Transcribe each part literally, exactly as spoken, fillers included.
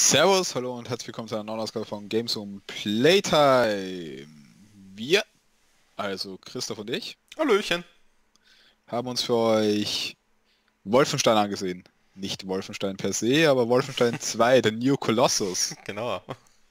Servus, hallo und herzlich willkommen zu einer neuen Ausgabe von Games um Playtime. Wir, also Christoph und ich, Hallöchen. haben uns für euch Wolfenstein angesehen. Nicht Wolfenstein per se, aber Wolfenstein zwei, der New Colossus. Genau.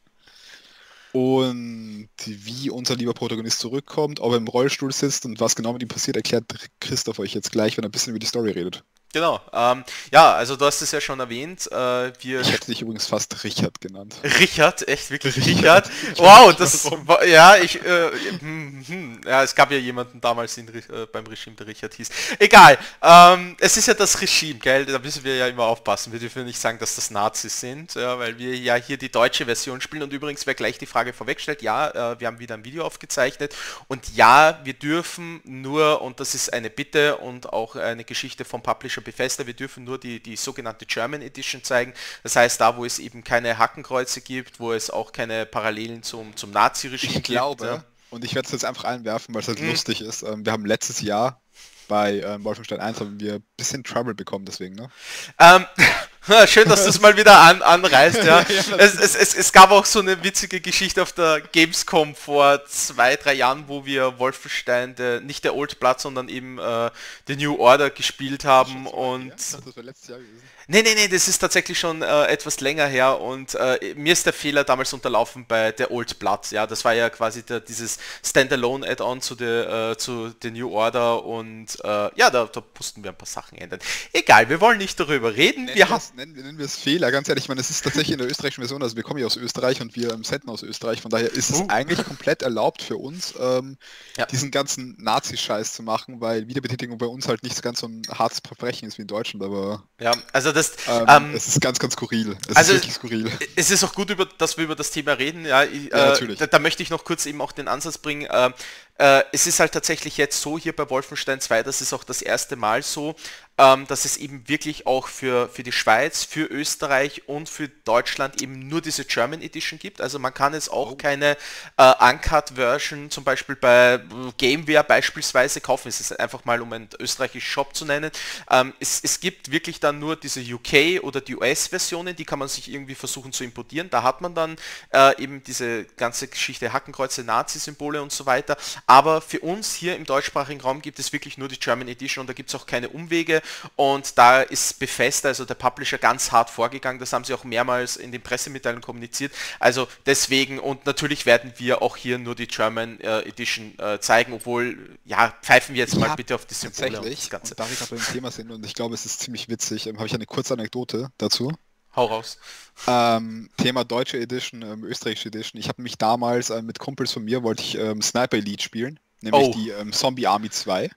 Und wie unser lieber Protagonist zurückkommt, ob er im Rollstuhl sitzt und was genau mit ihm passiert, erklärt Christoph euch jetzt gleich, wenn er ein bisschen über die Story redet. Genau. Ähm, ja, also du hast es ja schon erwähnt. Äh, wir Ich hätte dich übrigens fast Richard genannt. Richard, echt wirklich Richard. Richard. Ich Wow, weiß nicht das warum. war, ja, ich, äh, hm, hm, ja, es gab ja jemanden damals in, Ri- äh, beim Regime, der Richard hieß. Egal, ähm, es ist ja das Regime, gell, da müssen wir ja immer aufpassen. Wir dürfen nicht sagen, dass das Nazis sind, ja, weil wir ja hier die deutsche Version spielen. Und übrigens, wer gleich die Frage vorwegstellt, ja, äh, wir haben wieder ein Video aufgezeichnet und ja, wir dürfen nur, und das ist eine Bitte und auch eine Geschichte vom Publisher Bethesda, wir dürfen nur die, die sogenannte German Edition zeigen. Das heißt, da wo es eben keine Hakenkreuze gibt, wo es auch keine Parallelen zum, zum Nazi-Regime Ich gibt. glaube, Ja. und ich werde es jetzt einfach einwerfen, weil es halt Mhm. lustig ist. Ähm, wir haben letztes Jahr bei ähm, Wolfenstein eins haben wir ein bisschen Trouble bekommen, deswegen, ne? Ähm, schön, dass du es mal wieder an, anreißt, ja. Ja, Es, es, es, es gab auch so eine witzige Geschichte auf der Gamescom vor zwei, drei Jahren, wo wir Wolfenstein, der, nicht der Old Blood, sondern eben äh, The New Order gespielt haben und... Ich dachte, das war letztes Jahr gewesen. Nee, nee, nee, das ist tatsächlich schon äh, etwas länger her und äh, mir ist der Fehler damals unterlaufen bei der Old Blood, ja, das war ja quasi der, dieses Standalone-Add-on zu der äh, zu der New Order und äh, ja, da, da mussten wir ein paar Sachen ändern. Egal, wir wollen nicht darüber reden, Nennen wir wir haben... es nennen, nennen wir es Fehler, ganz ehrlich, ich meine, es ist tatsächlich in der österreichischen Version, also wir kommen ja aus Österreich und wir ähm, setten aus Österreich, von daher ist es Uh. eigentlich komplett erlaubt für uns, ähm, Ja. diesen ganzen Nazi-Scheiß zu machen, weil Wiederbetätigung bei uns halt nicht ganz so ein hartes Verbrechen ist wie in Deutschland, aber Ja, also das... ähm, Ähm, es ist ganz, ganz skurril. Es also ist wirklich skurril. es ist auch gut, über, dass wir über das Thema reden. Ja, ich, Ja, äh, natürlich. da, da möchte ich noch kurz eben auch den Ansatz bringen. Äh, äh, es ist halt tatsächlich jetzt so hier bei Wolfenstein zwei, das ist auch das erste Mal so, ähm, dass es eben wirklich auch für, für die Schweiz, für Österreich und für Deutschland eben nur diese German Edition gibt. Also man kann jetzt auch Oh. keine äh, Uncut-Version zum Beispiel bei äh, Gameware beispielsweise kaufen. Es ist einfach mal, um einen österreichischen Shop zu nennen. Ähm, es, es gibt wirklich dann nur diese U K oder die U S-Versionen, die kann man sich irgendwie versuchen zu importieren. Da hat man dann äh, eben diese ganze Geschichte Hakenkreuze, Nazi-Symbole und so weiter. Aber für uns hier im deutschsprachigen Raum gibt es wirklich nur die German Edition und da gibt es auch keine Umwege. Und da ist Bethesda, also der Publisher, ganz hart vorgegangen. Das haben sie auch mehrmals in den Pressemitteilungen kommuniziert. Also deswegen, und natürlich werden wir auch hier nur die German äh, Edition äh, zeigen, obwohl, ja, pfeifen wir jetzt mal Ja, bitte auf die Symbole und das Tatsächlich, Ganze. und da wir gerade beim Thema sind und ich glaube, es ist ziemlich witzig, ähm, habe ich eine kurze Anekdote dazu. Hau raus. Ähm, Thema deutsche Edition, ähm, österreichische Edition. Ich habe mich damals ähm, mit Kumpels von mir, wollte ich ähm, Sniper Elite spielen, nämlich Oh. die ähm, Zombie Army zwei.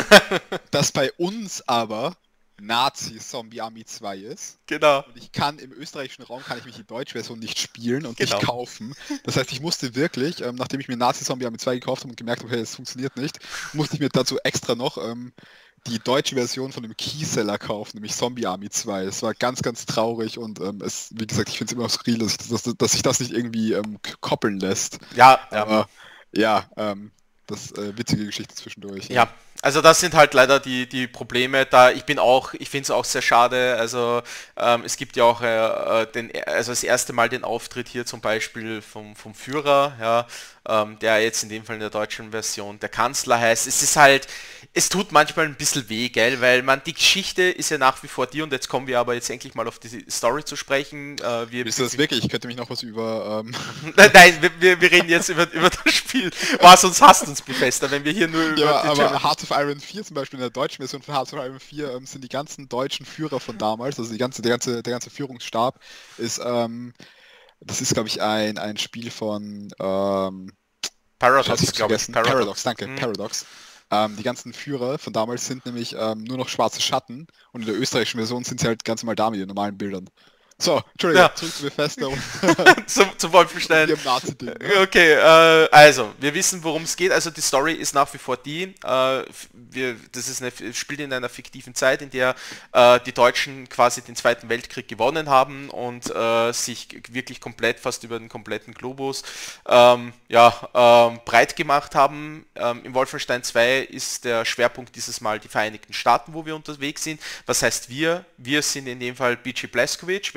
Das bei uns aber Nazi Zombie Army zwei ist. Genau. Und ich kann im österreichischen Raum kann ich mich die deutsche Version nicht spielen und Genau. nicht kaufen. Das heißt, ich musste wirklich, ähm, nachdem ich mir Nazi Zombie Army zwei gekauft habe und gemerkt habe, hey, das funktioniert nicht, musste ich mir dazu extra noch ähm, die deutsche Version von dem Keyseller kaufen, nämlich Zombie Army zwei. Es war ganz, ganz traurig und ähm, es, wie gesagt, ich finde es immer noch skurril, dass, ich, dass, dass sich das nicht irgendwie ähm, k- koppeln lässt. Ja, ja. Aber ja, ähm, das äh, witzige Geschichte zwischendurch. Ja, also das sind halt leider die, die Probleme. Da ich bin auch, ich finde es auch sehr schade. Also ähm, es gibt ja auch äh, äh, den, also das erste Mal den Auftritt hier zum Beispiel vom, vom Führer, ja, ähm, der jetzt in dem Fall in der deutschen Version der Kanzler heißt. Es ist halt, es tut manchmal ein bisschen weh, gell, weil man die Geschichte ist ja nach wie vor die und jetzt kommen wir aber jetzt endlich mal auf die Story zu sprechen. Äh, wir Willst du das wirklich? Ich könnte mich noch was über... Ähm, Nein, nein, wir- wir, wir reden jetzt über, über das Spiel. Was uns hasst uns Bethesda, wenn wir hier nur über ja, die aber German- Hearts of Iron vier zum Beispiel, in der deutschen Version von Hearts of Iron vier ähm, sind die ganzen deutschen Führer von damals, also die ganze, der ganze, der ganze Führungsstab ist, ähm, das ist glaube ich ein, ein Spiel von ähm, Paradox, ich glaube ich. vergessen. Paradox, danke, Mhm. Paradox. Ähm, die ganzen Führer von damals sind nämlich ähm, nur noch schwarze Schatten und in der österreichischen Version sind sie halt ganz normal da mit den normalen Bildern. So, Entschuldigung, Ja. zurück zu Bethesda und zum, zum Wolfenstein. ihrem Nazi-Ding. Ne? Okay, äh, also, wir wissen, worum es geht. Also die Story ist nach wie vor die, äh, f- wir, das ist eine, spielt in einer fiktiven Zeit, in der äh, die Deutschen quasi den Zweiten Weltkrieg gewonnen haben und äh, sich g- wirklich komplett, fast über den kompletten Globus, ähm, ja, ähm, breit gemacht haben. Ähm, Im Wolfenstein zwei ist der Schwerpunkt dieses Mal die Vereinigten Staaten, wo wir unterwegs sind. Was heißt wir? Wir sind in dem Fall B G Blazkowicz. Wer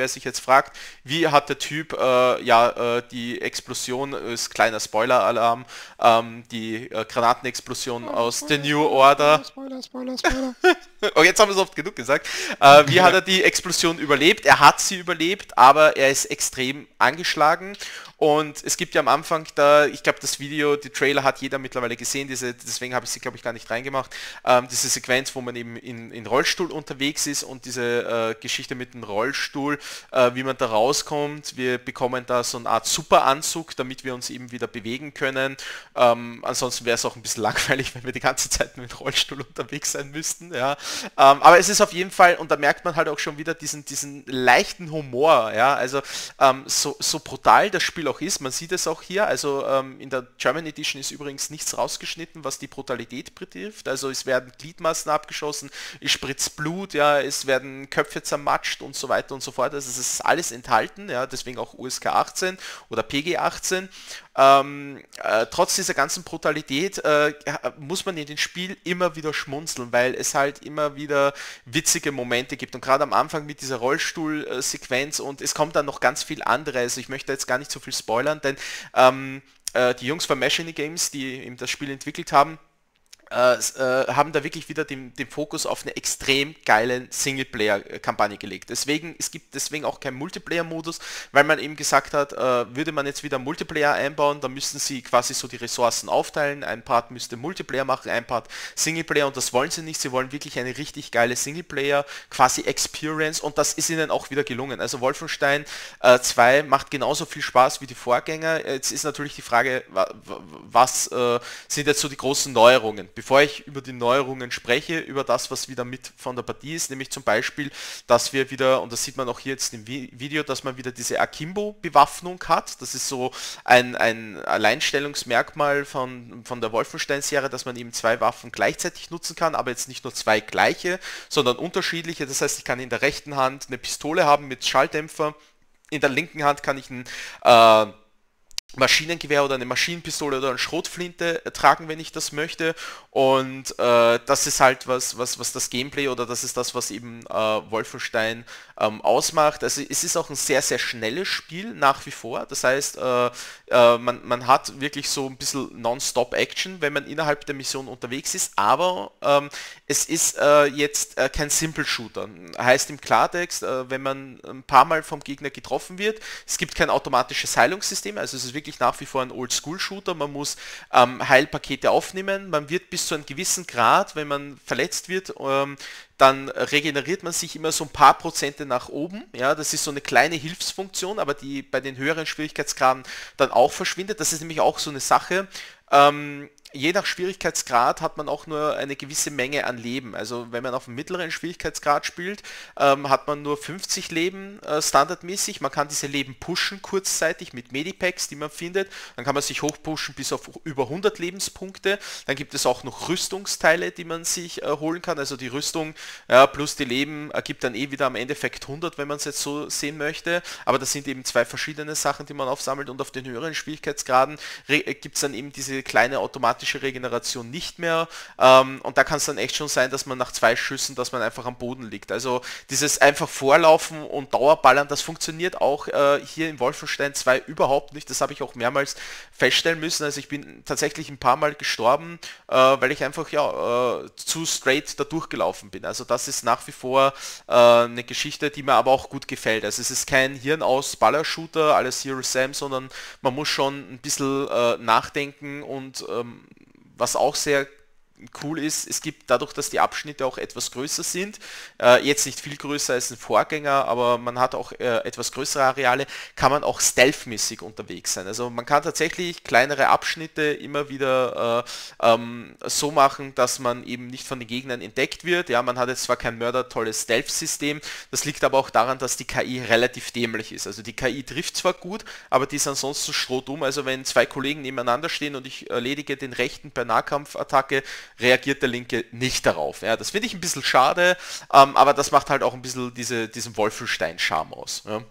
sich jetzt fragt, wie hat der Typ, äh, ja, äh, die Explosion, ist kleiner Spoiler-Alarm, ähm, die äh, Granatenexplosion Spoiler, aus The Spoiler, New Spoiler, Order. Spoiler, Spoiler, Spoiler. Oh, jetzt haben wir es oft genug gesagt. Äh, wie hat er die Explosion überlebt? Er hat sie überlebt, aber er ist extrem angeschlagen. Und es gibt ja am Anfang da, ich glaube das Video, die Trailer hat jeder mittlerweile gesehen, diese, deswegen habe ich sie glaube ich gar nicht reingemacht, ähm, diese Sequenz, wo man eben in, in Rollstuhl unterwegs ist und diese äh, Geschichte mit dem Rollstuhl, äh, wie man da rauskommt. Wir bekommen da so eine Art Superanzug, damit wir uns eben wieder bewegen können. Ähm, ansonsten wäre es auch ein bisschen langweilig, wenn wir die ganze Zeit mit Rollstuhl unterwegs sein müssten. Ja. Ähm, aber es ist auf jeden Fall, und da merkt man halt auch schon wieder diesen, diesen leichten Humor. Ja. Also ähm, so, so brutal das Spiel auch ist, man sieht es auch hier, also ähm, in der German Edition ist übrigens nichts rausgeschnitten, was die Brutalität betrifft, also es werden Gliedmaßen abgeschossen, es spritzt Blut, ja, es werden Köpfe zermatscht und so weiter und so fort, also es ist alles enthalten, ja, deswegen auch U S K achtzehn oder P G achtzehn. Ähm, äh, trotz dieser ganzen Brutalität äh, muss man in dem Spiel immer wieder schmunzeln, weil es halt immer wieder witzige Momente gibt und gerade am Anfang mit dieser Rollstuhlsequenz und es kommt dann noch ganz viel andere, also ich möchte jetzt gar nicht so viel spoilern, denn ähm, äh, die Jungs von Machine Games, die eben das Spiel entwickelt haben, Äh, äh, haben da wirklich wieder den, den Fokus auf eine extrem geile Singleplayer-Kampagne gelegt. Deswegen, es gibt deswegen auch keinen Multiplayer-Modus, weil man eben gesagt hat, äh, würde man jetzt wieder Multiplayer einbauen, dann müssten sie quasi so die Ressourcen aufteilen. Ein Part müsste Multiplayer machen, ein Part Singleplayer und das wollen sie nicht. Sie wollen wirklich eine richtig geile Singleplayer, quasi Experience und das ist ihnen auch wieder gelungen. Also Wolfenstein äh, zwei macht genauso viel Spaß wie die Vorgänger. Jetzt ist natürlich die Frage, wa was äh, sind jetzt so die großen Neuerungen? Bevor ich über die Neuerungen spreche, über das, was wieder mit von der Partie ist, nämlich zum Beispiel, dass wir wieder, und das sieht man auch hier jetzt im Video, dass man wieder diese Akimbo-Bewaffnung hat. Das ist so ein, ein Alleinstellungsmerkmal von, von der Wolfenstein-Serie, dass man eben zwei Waffen gleichzeitig nutzen kann, aber jetzt nicht nur zwei gleiche, sondern unterschiedliche. Das heißt, ich kann in der rechten Hand eine Pistole haben mit Schalldämpfer, in der linken Hand kann ich ein äh, Maschinengewehr oder eine Maschinenpistole oder eine Schrotflinte tragen, wenn ich das möchte und äh, das ist halt was, was, was das Gameplay oder das ist das, was eben äh, Wolfenstein ähm, ausmacht. Also es ist auch ein sehr, sehr schnelles Spiel nach wie vor, das heißt, äh, äh, man, man hat wirklich so ein bisschen Non-Stop-Action, wenn man innerhalb der Mission unterwegs ist, aber ähm, es ist äh, jetzt äh, kein Simple-Shooter. Heißt im Klartext, äh, wenn man ein paar Mal vom Gegner getroffen wird, es gibt kein automatisches Heilungssystem, also es ist wirklich nach wie vor ein Oldschool-Shooter, man muss ähm, Heilpakete aufnehmen, man wird bis zu einem gewissen Grad, wenn man verletzt wird, ähm, dann regeneriert man sich immer so ein paar Prozente nach oben, ja, das ist so eine kleine Hilfsfunktion, aber die bei den höheren Schwierigkeitsgraden dann auch verschwindet, das ist nämlich auch so eine Sache, ähm, je nach Schwierigkeitsgrad hat man auch nur eine gewisse Menge an Leben. Also wenn man auf dem mittleren Schwierigkeitsgrad spielt, ähm, hat man nur fünfzig Leben äh, standardmäßig. Man kann diese Leben pushen kurzzeitig mit Medipacks, die man findet. Dann kann man sich hochpushen bis auf über hundert Lebenspunkte. Dann gibt es auch noch Rüstungsteile, die man sich äh, holen kann. Also die Rüstung ja, plus die Leben ergibt dann eh wieder am Endeffekt hundert, wenn man es jetzt so sehen möchte. Aber das sind eben zwei verschiedene Sachen, die man aufsammelt. Und auf den höheren Schwierigkeitsgraden gibt es dann eben diese kleine automatische Regeneration nicht mehr ähm, und da kann es dann echt schon sein, dass man nach zwei Schüssen, dass man einfach am Boden liegt. Also dieses einfach vorlaufen und Dauerballern, das funktioniert auch äh, hier in Wolfenstein zwei überhaupt nicht. Das habe ich auch mehrmals feststellen müssen. Also ich bin tatsächlich ein paar Mal gestorben, äh, weil ich einfach ja äh, zu straight da durchgelaufen bin. Also das ist nach wie vor äh, eine Geschichte, die mir aber auch gut gefällt. Also es ist kein Hirn aus Baller-Shooter, alles Zero Sam, sondern man muss schon ein bisschen äh, nachdenken und ähm, was auch sehr cool ist, es gibt dadurch, dass die Abschnitte auch etwas größer sind, äh, jetzt nicht viel größer als ein Vorgänger, aber man hat auch äh, etwas größere Areale, kann man auch stealth-mäßig unterwegs sein. Also man kann tatsächlich kleinere Abschnitte immer wieder äh, ähm, so machen, dass man eben nicht von den Gegnern entdeckt wird. Ja, man hat jetzt zwar kein mördertolles Stealth-System, das liegt aber auch daran, dass die K I relativ dämlich ist. Also die K I trifft zwar gut, aber die ist ansonsten strohdumm. Also wenn zwei Kollegen nebeneinander stehen und ich erledige den rechten per Nahkampfattacke, reagiert der Linke nicht darauf. Ja, das finde ich ein bisschen schade, ähm, aber das macht halt auch ein bisschen diese, diesen Wolfenstein-Charme aus. Ja.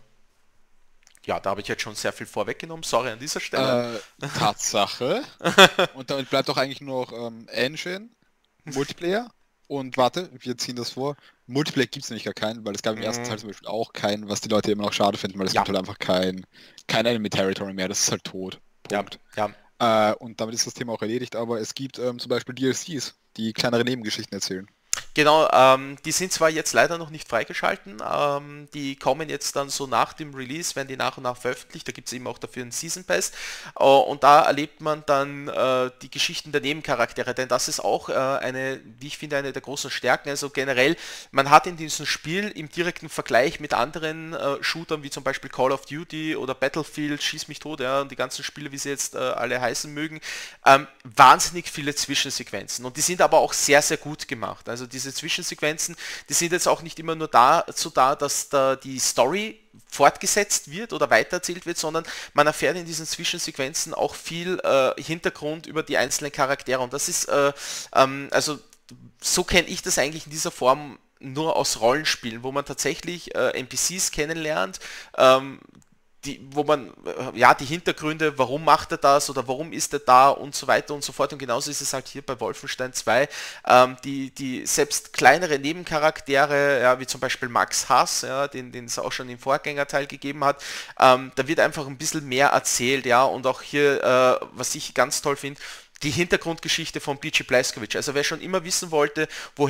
Ja, da habe ich jetzt schon sehr viel vorweggenommen, sorry an dieser Stelle. Äh, Tatsache. Und damit bleibt doch eigentlich nur noch ähm, Engine, Multiplayer. Und warte, wir ziehen das vor. Multiplayer gibt es nämlich gar keinen, weil es gab im ersten Mhm. Teil zum Beispiel auch keinen, was die Leute immer noch schade finden, weil es Ja, gibt halt einfach kein, kein Enemy Territory mehr, das ist halt tot. ja, Punkt. ja. Äh, und damit ist das Thema auch erledigt, aber es gibt ähm, zum Beispiel D L Cs, die kleinere Nebengeschichten erzählen. Genau, ähm, die sind zwar jetzt leider noch nicht freigeschalten, ähm, die kommen jetzt dann so nach dem Release, werden die nach und nach veröffentlicht, da gibt es eben auch dafür einen Season Pass äh, und da erlebt man dann äh, die Geschichten der Nebencharaktere, denn das ist auch äh, eine, wie ich finde, eine der großen Stärken, also generell, man hat in diesem Spiel im direkten Vergleich mit anderen äh, Shootern, wie zum Beispiel Call of Duty oder Battlefield, Schieß mich tot, ja, und die ganzen Spiele, wie sie jetzt äh, alle heißen mögen, ähm, wahnsinnig viele Zwischensequenzen und die sind aber auch sehr, sehr gut gemacht, also diese Zwischensequenzen, die sind jetzt auch nicht immer nur dazu da, dass da die Story fortgesetzt wird oder weitererzählt wird, sondern man erfährt in diesen Zwischensequenzen auch viel äh, Hintergrund über die einzelnen Charaktere und das ist, äh, ähm, also so kenne ich das eigentlich in dieser Form nur aus Rollenspielen, wo man tatsächlich äh, N P Cs kennenlernt, ähm, die, wo man äh, ja die Hintergründe, warum macht er das oder warum ist er da und so weiter und so fort. Und genauso ist es halt hier bei Wolfenstein zwei. Ähm, die, die selbst kleinere Nebencharaktere, ja, wie zum Beispiel Max Hass, ja, den, den es auch schon im Vorgängerteil gegeben hat, ähm, da wird einfach ein bisschen mehr erzählt, ja, und auch hier, äh, was ich ganz toll finde, die Hintergrundgeschichte von B J Blazkowicz. Also wer schon immer wissen wollte,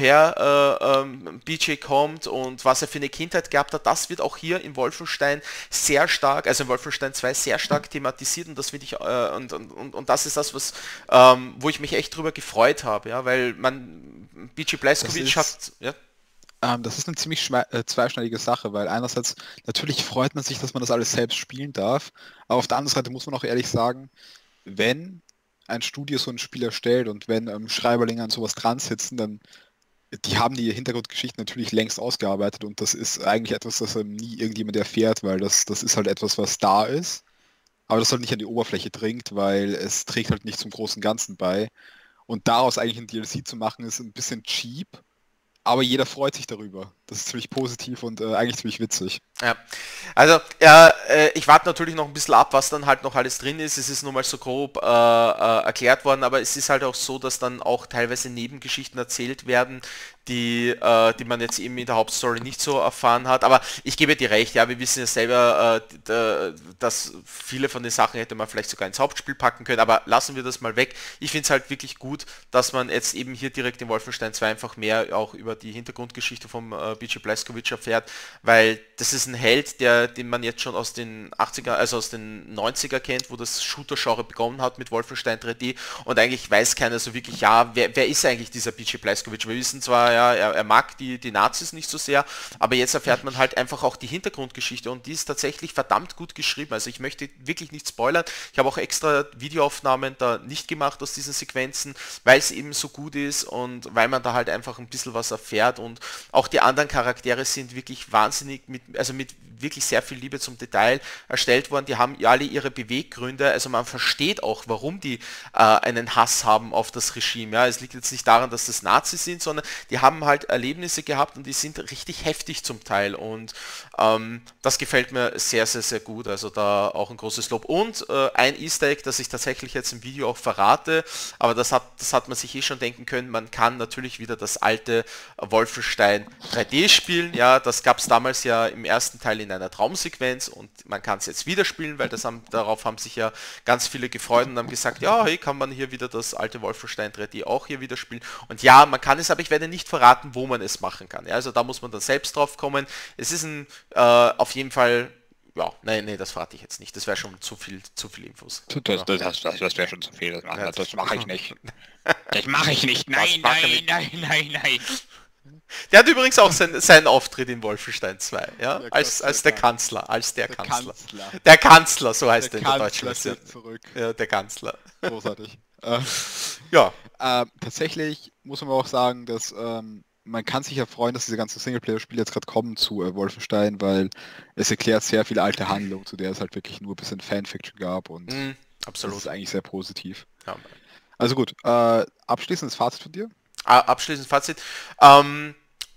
woher äh, ähm, B J kommt und was er für eine Kindheit gehabt hat, das wird auch hier in Wolfenstein sehr stark, also in Wolfenstein zwei sehr stark thematisiert und das finde ich, äh, und, und, und das ist das, was, ähm, wo ich mich echt drüber gefreut habe, ja, weil man, B J Das Blazkowicz ist, hat, ja, ähm, das ist eine ziemlich schme- äh, zweischneidige Sache, weil einerseits natürlich freut man sich, dass man das alles selbst spielen darf, aber auf der anderen Seite muss man auch ehrlich sagen, wenn ein Studio so ein Spiel erstellt und wenn ähm, Schreiberlinge an sowas dran sitzen, dann die haben die Hintergrundgeschichten natürlich längst ausgearbeitet und das ist eigentlich etwas, das ähm, nie irgendjemand erfährt, weil das, das ist halt etwas, was da ist, aber das halt nicht an die Oberfläche dringt, weil es trägt halt nicht zum großen Ganzen bei. Und daraus eigentlich ein D L C zu machen, ist ein bisschen cheap, aber jeder freut sich darüber. Das ist ziemlich positiv und äh, eigentlich ziemlich witzig. ja. Also, ja, äh, ich warte natürlich noch ein bisschen ab, was dann halt noch alles drin ist. Es ist nur mal so grob äh, äh, erklärt worden, aber es ist halt auch so, dass dann auch teilweise Nebengeschichten erzählt werden, die, äh, die man jetzt eben in der Hauptstory nicht so erfahren hat. Aber ich gebe dir recht, ja, wir wissen ja selber, äh, d- dass viele von den Sachen hätte man vielleicht sogar ins Hauptspiel packen können, aber lassen wir das mal weg. Ich finde es halt wirklich gut, dass man jetzt eben hier direkt in Wolfenstein zwei einfach mehr auch über die Hintergrundgeschichte vom äh, B J Blazkowicz erfährt, weil das ist ein Held, der, den man jetzt schon aus den achtziger, also aus den neunziger kennt, wo das Shooter-Genre begonnen hat mit Wolfenstein drei D und eigentlich weiß keiner so wirklich, ja, wer, wer ist eigentlich dieser B J Blazkowicz? Wir wissen zwar, ja, er, er mag die, die Nazis nicht so sehr, aber jetzt erfährt man halt einfach auch die Hintergrundgeschichte und die ist tatsächlich verdammt gut geschrieben. Also ich möchte wirklich nicht spoilern. Ich habe auch extra Videoaufnahmen da nicht gemacht aus diesen Sequenzen, weil es eben so gut ist und weil man da halt einfach ein bisschen was erfährt und auch die anderen Charaktere sind wirklich wahnsinnig mit, also mit wirklich sehr viel Liebe zum Detail erstellt worden. Die haben alle ihre Beweggründe, also man versteht auch, warum die äh, einen Hass haben auf das Regime. Ja, es liegt jetzt nicht daran, dass das Nazis sind, sondern die haben halt Erlebnisse gehabt und die sind richtig heftig zum Teil und ähm, das gefällt mir sehr, sehr, sehr gut. Also da auch ein großes Lob. Und äh, ein Easter Egg, das ich tatsächlich jetzt im Video auch verrate, aber das hat, das hat man sich eh schon denken können, man kann natürlich wieder das alte Wolfenstein drei D spielen. Ja, das gab es damals ja im ersten Teil in einer Traumsequenz und man kann es jetzt wieder spielen, weil das haben, darauf haben sich ja ganz viele gefreut und haben gesagt, ja, hey, kann man hier wieder das alte Wolfenstein drei D auch hier wieder spielen. Und ja, man kann es, aber ich werde nicht verraten, wo man es machen kann. Ja, also da muss man dann selbst drauf kommen. Es ist ein, äh, auf jeden Fall, ja, nein, nee, das verrate ich jetzt nicht. Das wäre schon zu viel, zu viel Infos. Das, Ja. das, das, das, das wäre schon zu viel. Das mache Ja, das mache ich nicht. Das mache ich nicht. Was Nein, machen nein, wir? nein, nein, nein. Der hat übrigens auch sein, seinen Auftritt in Wolfenstein zwei, ja, Ja, als, Gott als sei der Dank. Kanzler, als der, Der Kanzler. Kanzler. Der Kanzler, so heißt Der er in der deutschen Kanzler Version. kehrt zurück. Ja, der Kanzler. Großartig. Äh, Ja, ähm, tatsächlich muss man aber auch sagen, dass ähm, man kann sich ja freuen, dass diese ganzen Singleplayer-Spiele jetzt gerade kommen zu äh, Wolfenstein, weil es erklärt sehr viel alte Handlung, zu der es halt wirklich nur ein bisschen Fanfiction gab und mm, das absolut. ist eigentlich sehr positiv. Ja. Also gut, äh, abschließendes Fazit von dir? A- Abschließend Fazit. Ähm,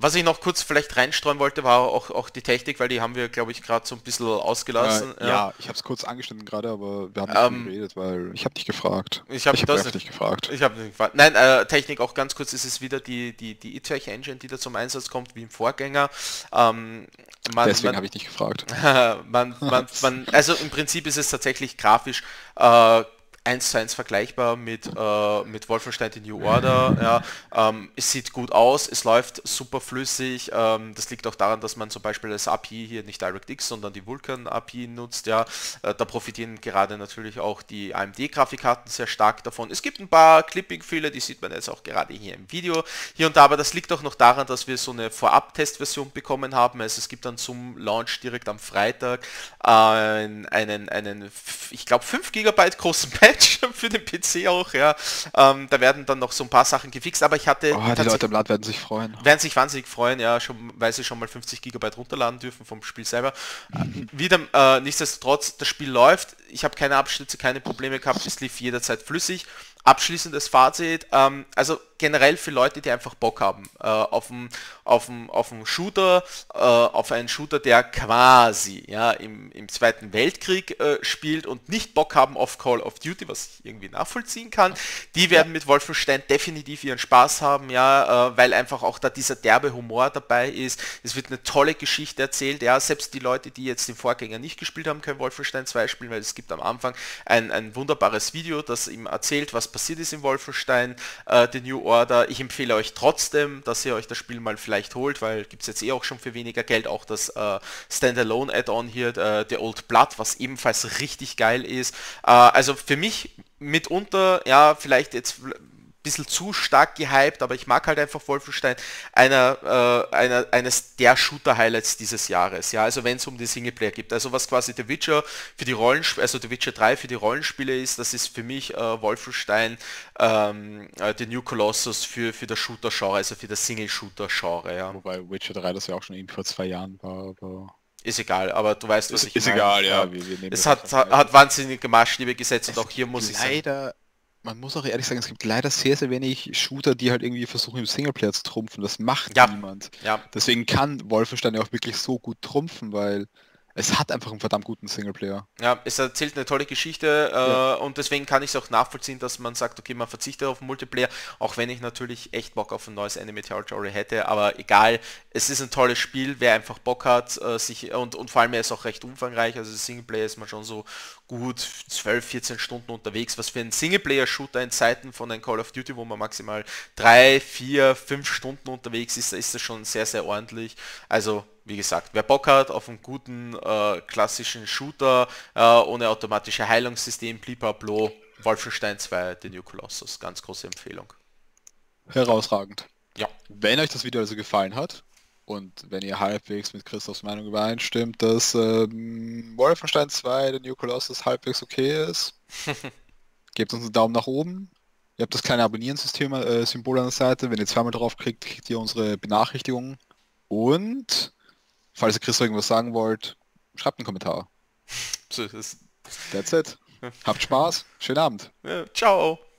Was ich noch kurz vielleicht reinstreuen wollte, war auch, auch die Technik, weil die haben wir, glaube ich, gerade so ein bisschen ausgelassen. Äh, ja, ja, ich habe es kurz angeschnitten gerade, aber wir haben nicht Ähm, geredet, weil ich habe dich gefragt. Ich habe ich hab das einfach dich gefragt. Ich habe nicht gefragt. Nein, äh, Technik auch ganz kurz, ist es wieder die, die, die E-Tech Engine, die da zum Einsatz kommt, wie im Vorgänger. Ähm, man, Deswegen man, habe ich dich gefragt. man, man, man, also im Prinzip ist es tatsächlich grafisch äh, eins zu eins vergleichbar mit, äh, mit Wolfenstein The New Order. Ja. Ähm, es sieht gut aus, es läuft super flüssig. Ähm, das liegt auch daran, dass man zum Beispiel das A P I hier nicht DirectX, sondern die Vulkan A P I nutzt. Ja. Äh, da profitieren gerade natürlich auch die A M D-Grafikkarten sehr stark davon. Es gibt ein paar Clipping-Fehler, die sieht man jetzt auch gerade hier im Video hier und da, aber das liegt auch noch daran, dass wir so eine Vorab-Testversion bekommen haben. Also es gibt dann zum Launch direkt am Freitag äh, einen, einen, ich glaube, fünf Gigabyte großen Patch für den P C auch, ja. Ähm, da werden dann noch so ein paar Sachen gefixt, aber ich hatte... Oh, die Leute im Land werden sich freuen. Werden sich wahnsinnig freuen, ja, schon, weil sie schon mal fünfzig Gigabyte runterladen dürfen vom Spiel selber. Äh, wieder, äh, nichtsdestotrotz, das Spiel läuft, ich habe keine Abstürze, keine Probleme gehabt, es lief jederzeit flüssig. Abschließendes Fazit, ähm, also generell für Leute, die einfach Bock haben äh, auf einen auf auf Shooter, äh, auf einen Shooter, der quasi ja, im, im Zweiten Weltkrieg äh, spielt und nicht Bock haben auf Call of Duty, was ich irgendwie nachvollziehen kann, die werden ja mit Wolfenstein definitiv ihren Spaß haben, ja, äh, weil einfach auch da dieser derbe Humor dabei ist. Es wird eine tolle Geschichte erzählt, ja, selbst die Leute, die jetzt den Vorgänger nicht gespielt haben, können Wolfenstein zwei spielen, weil es gibt am Anfang ein, ein wunderbares Video, das ihm erzählt, was passiert ist in Wolfenstein, äh, The New Order. Ich empfehle euch trotzdem, dass ihr euch das Spiel mal vielleicht holt, weil gibt es jetzt eh auch schon für weniger Geld, auch das äh, Standalone Add-on hier, äh, The Old Blood, was ebenfalls richtig geil ist. Äh, also für mich mitunter, ja, vielleicht jetzt bisschen zu stark gehypt, aber ich mag halt einfach Wolfenstein, einer, äh, einer, eines der Shooter-Highlights dieses Jahres, ja, also wenn es um die Singleplayer geht, also was quasi The Witcher für die Rollenspiele, also The Witcher drei für die Rollenspiele ist, das ist für mich äh, Wolfenstein, ähm, äh, The New Colossus für, für das Shooter-Genre, also für das Single-Shooter-Genre, ja. Wobei Witcher drei das ja auch schon eben vor zwei Jahren war, aber... Ist egal, aber du weißt, was ist, ich ist meine. egal, ja. Wir, wir nehmen es das hat, hat, hat wahnsinnige Maßstäbe gesetzt und auch hier muss ich sagen... Leider, man muss auch ehrlich sagen, es gibt leider sehr, sehr wenig Shooter, die halt irgendwie versuchen, im Singleplayer zu trumpfen. Das macht ja. niemand. Ja. Deswegen kann Wolfenstein ja auch wirklich so gut trumpfen, weil es hat einfach einen verdammt guten Singleplayer. Ja, es erzählt eine tolle Geschichte äh, ja. Und deswegen kann ich es auch nachvollziehen, dass man sagt, okay, man verzichtet auf Multiplayer, auch wenn ich natürlich echt Bock auf ein neues Enemy Territory hätte, aber egal, es ist ein tolles Spiel, wer einfach Bock hat, äh, sich und, und vor allem er ist auch recht umfangreich, also Singleplayer ist man schon so gut zwölf, vierzehn Stunden unterwegs, was für einen Singleplayer-Shooter in Zeiten von einem Call of Duty, wo man maximal drei, vier, fünf Stunden unterwegs ist, ist das schon sehr, sehr ordentlich. Also wie gesagt, wer Bock hat auf einen guten äh, klassischen Shooter äh, ohne automatische Heilungssystem, bliblablub, Wolfenstein zwei, The New Colossus, ganz große Empfehlung. Herausragend. Ja. Wenn euch das Video also gefallen hat und wenn ihr halbwegs mit Christophs Meinung übereinstimmt, dass ähm, Wolfenstein zwei, The New Colossus halbwegs okay ist, gebt uns einen Daumen nach oben. Ihr habt das kleine Abonnieren-System äh, Symbol an der Seite. Wenn ihr zweimal drauf kriegt, kriegt ihr unsere Benachrichtigungen. Und falls ihr Christoph irgendwas sagen wollt, schreibt einen Kommentar. So ist es. That's it. Habt Spaß. Schönen Abend. Ja, ciao.